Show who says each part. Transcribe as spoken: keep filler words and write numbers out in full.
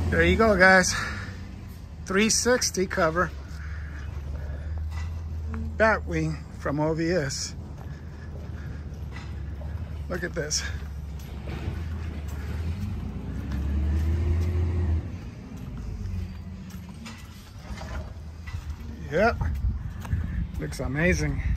Speaker 1: There you go, guys. three sixty cover. Batwing from O V S. Look at this. Yep. Looks amazing.